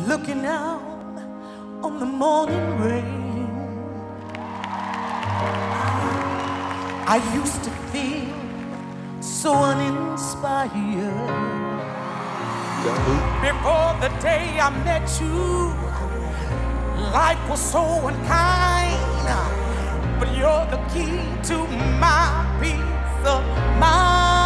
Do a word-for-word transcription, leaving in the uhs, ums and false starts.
looking out on the morning rain. I used to feel so uninspired before the day I met you. Life was so unkind, but you're the key to my peace of mind.